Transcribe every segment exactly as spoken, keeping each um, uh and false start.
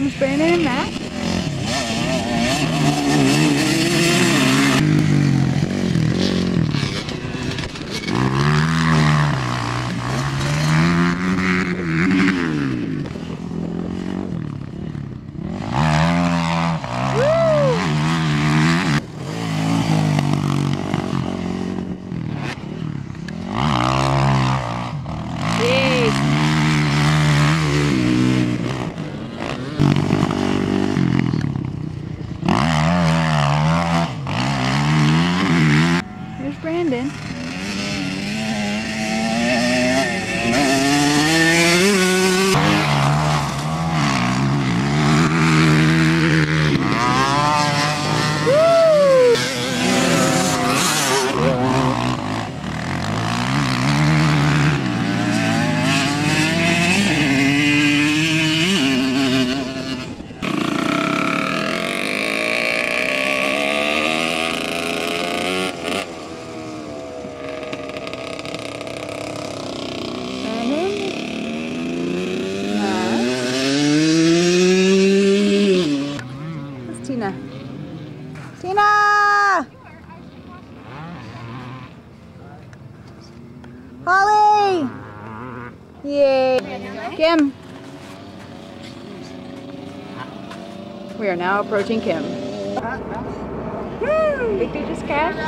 There's Brandon and Matt. Brandon. Tina. Tina! Holly! Yay! Kim! We are now approaching Kim. Woo! Victor just crashed?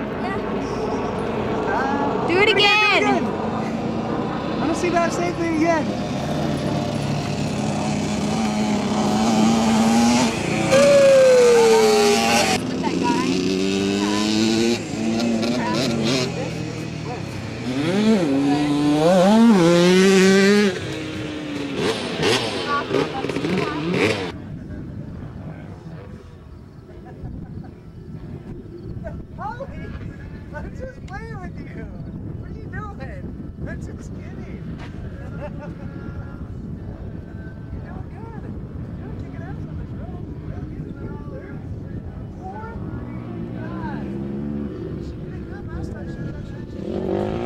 Yeah. Do it again! Do it again! I want to see that same thing again. Holly, I'm just playing with you. What are you doing? I'm just kidding. You're doing good. You're kicking ass on this road. You're all there. Four? God. She did good last time. She was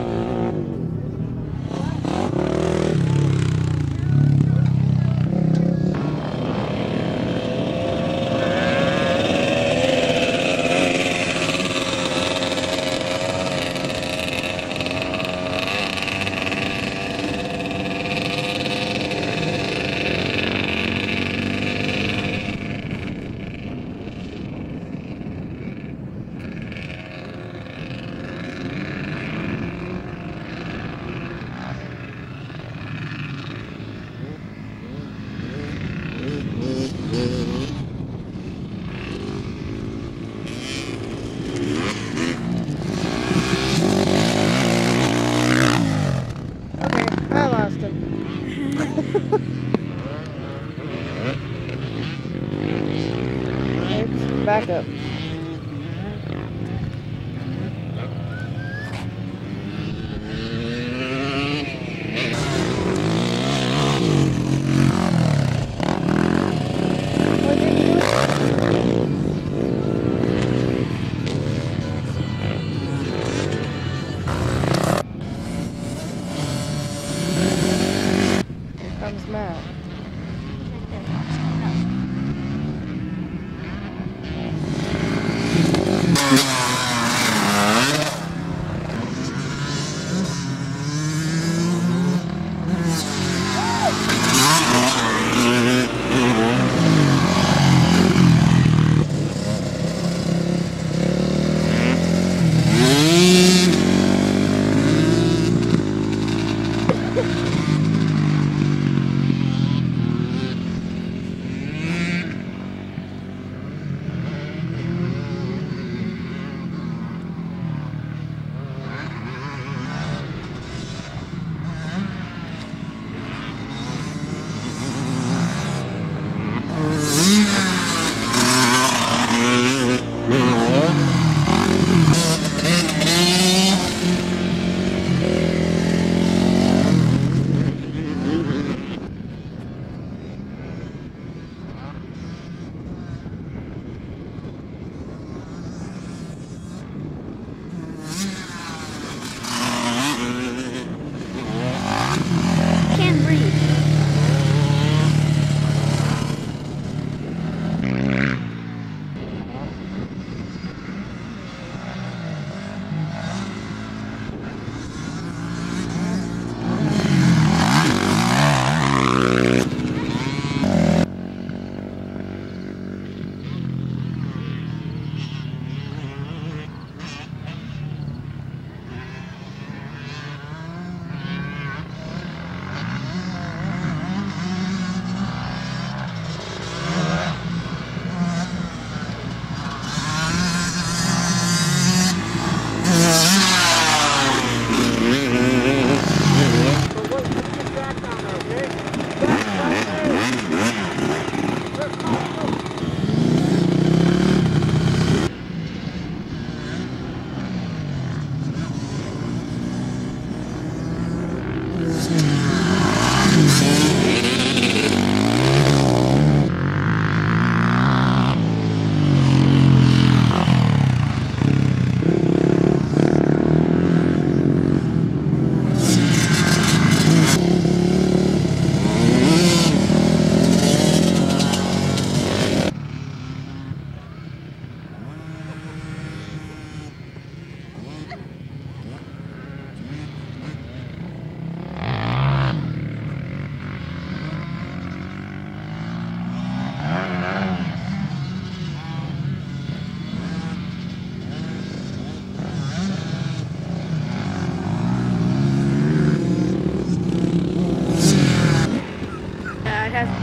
back up. Here comes Matt.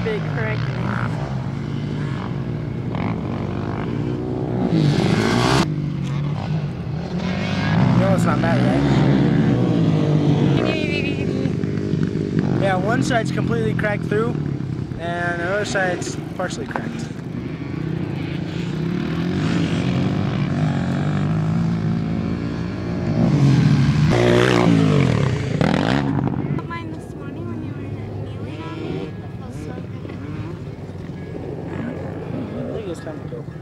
bit correctly. No, it's not bad, right? Yeah, one side's completely cracked through, and the other side's partially cracked. Mine this morning when you were kneeling on me. It felt so good. I think it's time to go.